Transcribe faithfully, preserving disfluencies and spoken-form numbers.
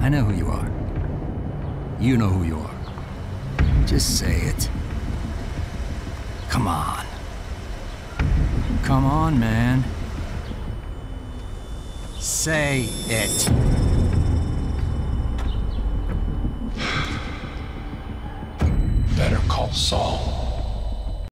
I know who you are. You know who you are. Just say it. Come on. Come on, man. Say it. Better Call Saul.